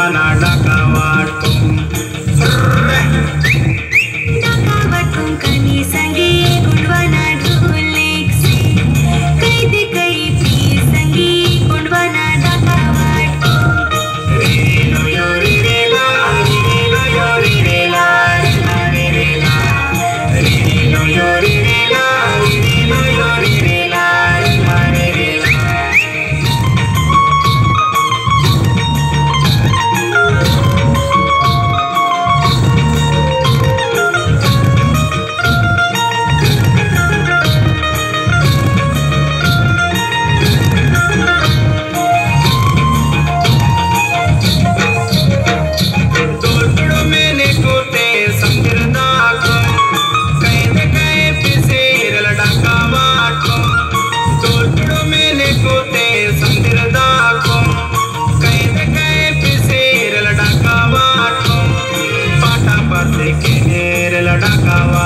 गुंडवाना डाका वाटूं कनी संगे गुंडवाना ढोलेक से कैद कई पीर संगे गुंडवाना डाका वाटूं रीलो यो रीला रीलो यो रीला रीला रीलो यो रीला रीलो यो रीला रीला डाका